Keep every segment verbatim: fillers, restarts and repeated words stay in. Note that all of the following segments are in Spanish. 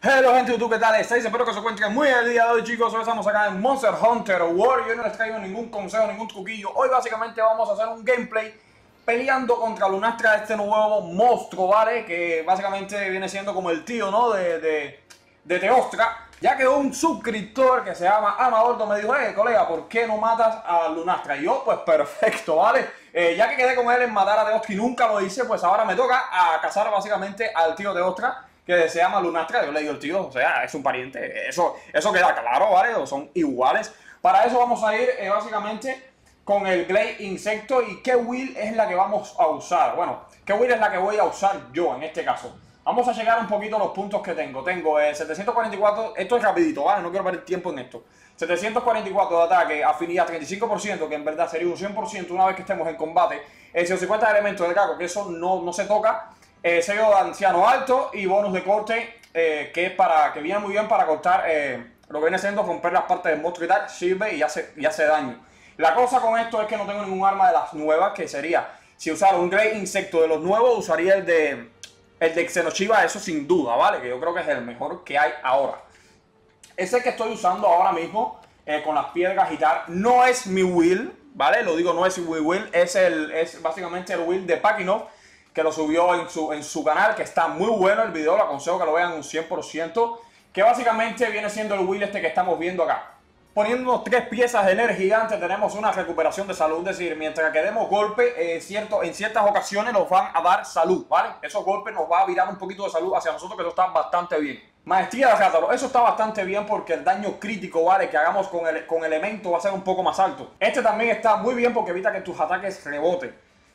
Hello gente de YouTube, ¿qué tal estáis? Espero que se encuentren muy bien el día de hoy, chicos. Hoy estamos acá en Monster Hunter World. Yo no les traigo ningún consejo, ningún truquillo. Hoy básicamente vamos a hacer un gameplay peleando contra Lunastra, este nuevo monstruo, ¿vale? Que básicamente viene siendo como el tío, ¿no? De, de, de Teostra. Ya que un suscriptor que se llama Amadordo me dijo, eh, colega, ¿por qué no matas a Lunastra? Y yo, pues perfecto, ¿vale? Eh, ya que quedé con él en matar a Teostra y nunca lo hice, pues ahora me toca a cazar básicamente al tío Teostra, que se llama Lunastra. Yo le digo el tío, o sea, es un pariente, eso, eso queda claro, ¿vale? O son iguales. Para eso vamos a ir eh, básicamente con el Glade Insecto. ¿Y qué build es la que vamos a usar? Bueno, ¿qué build es la que voy a usar yo en este caso? Vamos a llegar un poquito a los puntos que tengo. Tengo eh, setecientos cuarenta y cuatro, esto es rapidito, ¿vale? No quiero perder tiempo en esto. setecientos cuarenta y cuatro de ataque, afinidad treinta y cinco por ciento, que en verdad sería un cien por ciento una vez que estemos en combate. Eh, ciento cincuenta de elementos de caco, que eso no, no se toca. Eh, sello de anciano alto y bonus de corte, eh, que es para, que viene muy bien para cortar eh, lo que viene siendo romper las partes del monstruo y tal, sirve y hace, y hace daño. La cosa con esto es que no tengo ningún arma de las nuevas, que sería, si usara un Glade Insecto de los nuevos, usaría el de el de Xenochiba, eso sin duda, ¿vale? Que yo creo que es el mejor que hay ahora. Ese que estoy usando ahora mismo, eh, con las piedras y tal, no es mi will, ¿vale? Lo digo, no es mi will, es, el, es básicamente el will de Pakinov, que lo subió en su, en su canal, que está muy bueno el video, lo aconsejo que lo vean un cien por ciento, que básicamente viene siendo el will este que estamos viendo acá. Poniéndonos tres piezas de energía gigante tenemos una recuperación de salud, es decir, mientras que demos golpes, eh, cierto, en ciertas ocasiones nos van a dar salud, ¿vale? Esos golpes nos va a virar un poquito de salud hacia nosotros, que eso está bastante bien. Maestría de Rátaro, eso está bastante bien porque el daño crítico, ¿vale? Que hagamos con, el, con elemento va a ser un poco más alto. Este también está muy bien porque evita que tus ataques reboten.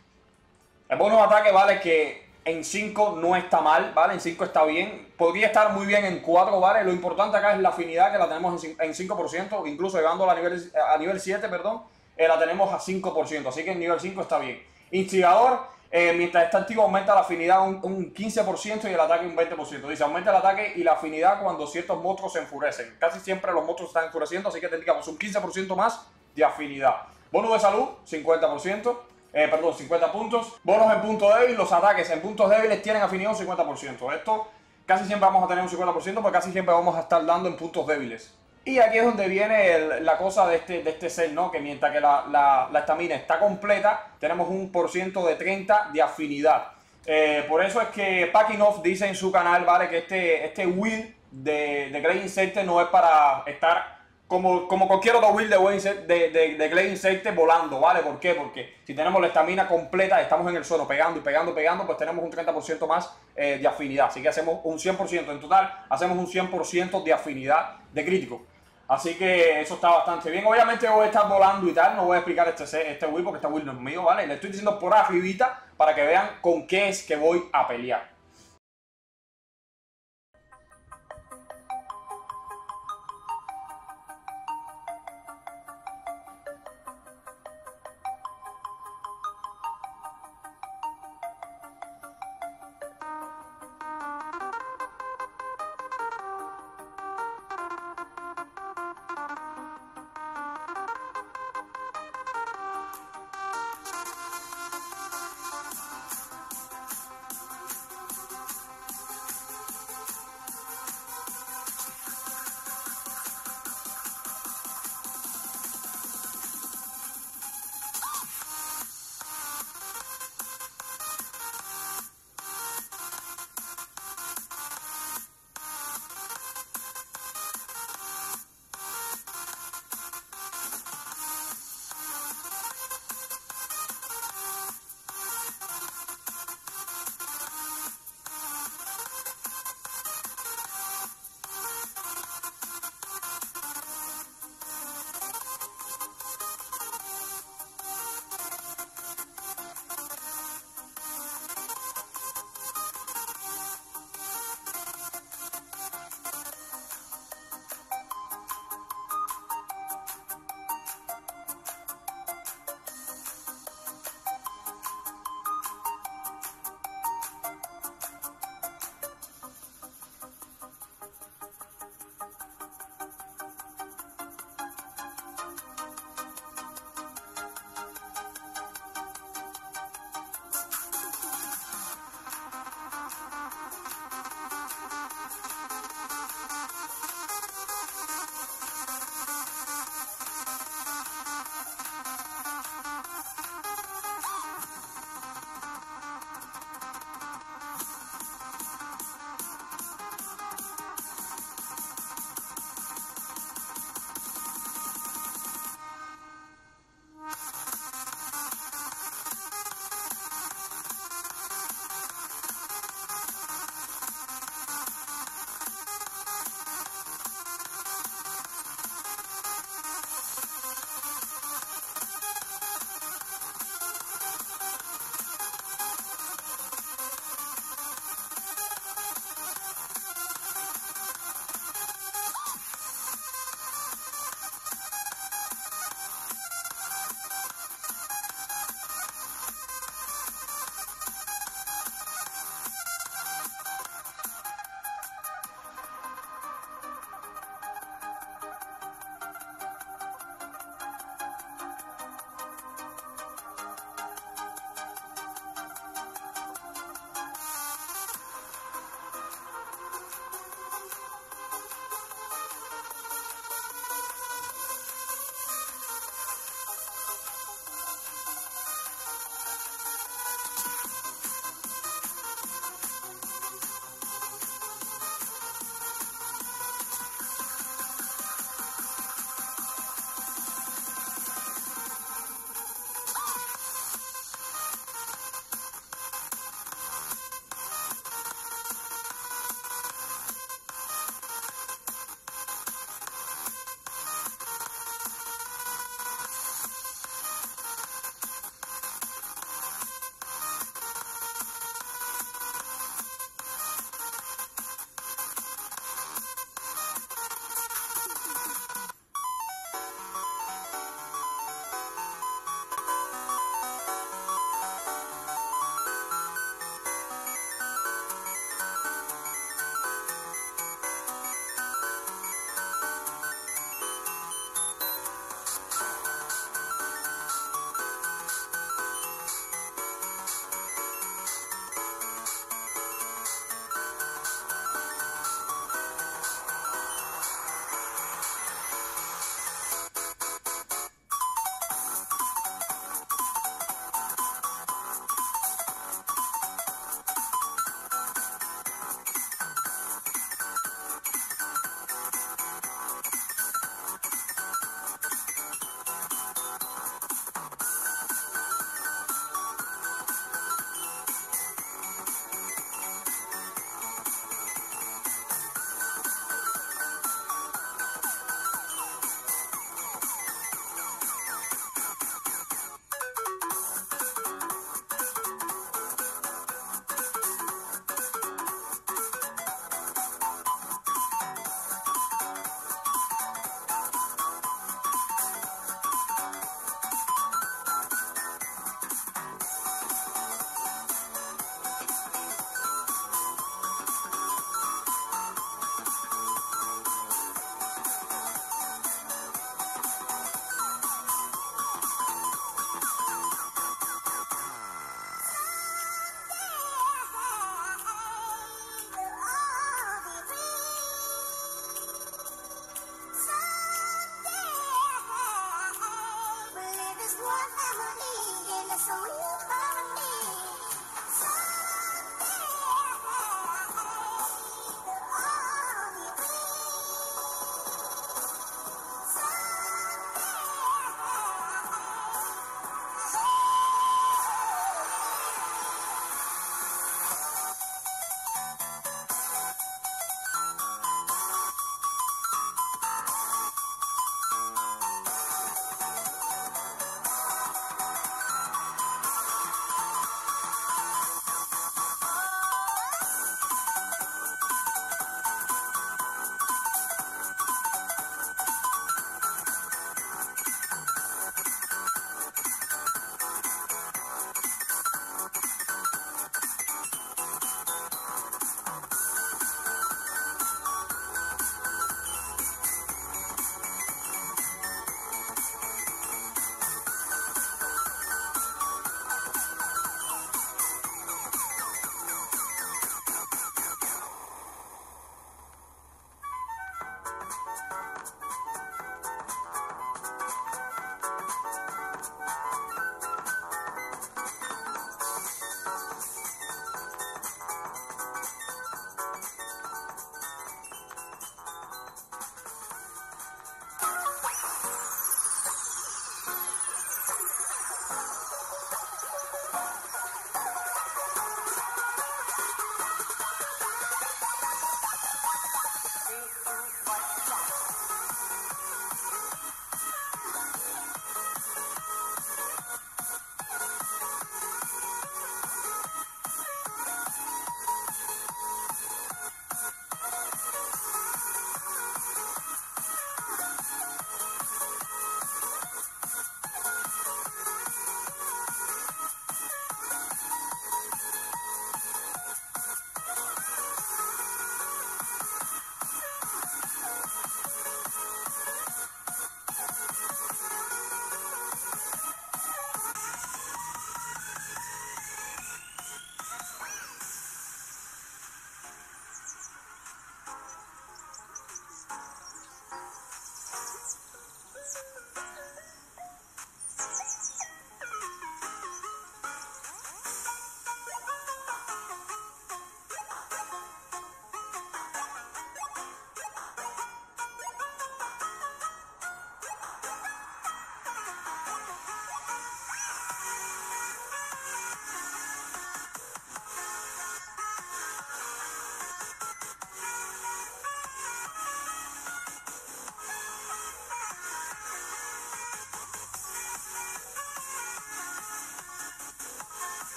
El bono de ataque, vale, que en cinco no está mal, ¿vale? En cinco está bien. Podría estar muy bien en cuatro, ¿vale? Lo importante acá es la afinidad, que la tenemos en cinco por ciento, incluso llegando a nivel, a nivel siete, perdón, eh, la tenemos a cinco por ciento, así que en nivel cinco está bien. Instigador, eh, mientras está activo aumenta la afinidad un, un quince por ciento y el ataque un veinte por ciento. Dice, aumenta el ataque y la afinidad cuando ciertos monstruos se enfurecen. Casi siempre los monstruos están enfureciendo, así que tendríamos un quince por ciento más de afinidad. Bono de salud, cincuenta por ciento. Eh, perdón, cincuenta puntos. Bonos en punto débil, los ataques en puntos débiles tienen afinidad un cincuenta por ciento. Esto casi siempre vamos a tener un cincuenta por ciento porque casi siempre vamos a estar dando en puntos débiles. Y aquí es donde viene el, la cosa de este, de este set, ¿no? Que mientras que la estamina está completa, tenemos un por ciento de treinta de afinidad. Eh, por eso es que Pakinov dice en su canal, ¿vale? Que este, este build de, de Glade Insect no es para estar Como, como cualquier otro build de, de, de, de Glade Insect volando, ¿vale? ¿Por qué? Porque si tenemos la estamina completa, estamos en el suelo pegando y pegando y pegando, pues tenemos un treinta por ciento más eh, de afinidad. Así que hacemos un cien por ciento en total, hacemos un cien por ciento de afinidad de crítico. Así que eso está bastante bien. Obviamente voy a estar volando y tal, no voy a explicar este, este build porque este build no es mío, ¿vale? Le estoy diciendo por arribita para que vean con qué es que voy a pelear.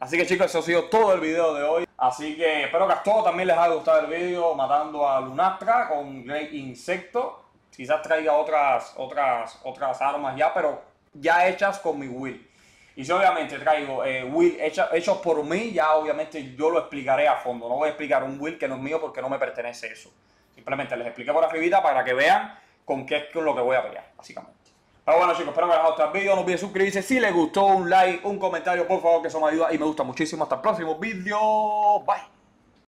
Así que chicos, eso ha sido todo el video de hoy. Así que espero que a todos también les haya gustado el video matando a Lunastra con Great Insecto. Quizás traiga otras, otras, otras armas ya, pero ya hechas con mi Will. Y si obviamente traigo eh, Will hecha, hechos por mí, ya obviamente yo lo explicaré a fondo. No voy a explicar un Will que no es mío porque no me pertenece eso. Simplemente les expliqué por arribita para que vean con qué es con lo que voy a pelear, básicamente. Pero bueno chicos, espero que les haya gustado el video. No olviden suscribirse si les gustó, un like, un comentario, por favor, que eso me ayuda y me gusta muchísimo. Hasta el próximo video. Bye.